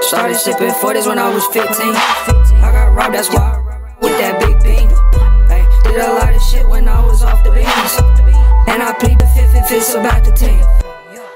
Started sipping 40s when I was 15. I got robbed, that's why I robbed with that big beam. Did a lot of shit when I was off the beans, and I plead the fifth if it's about the team.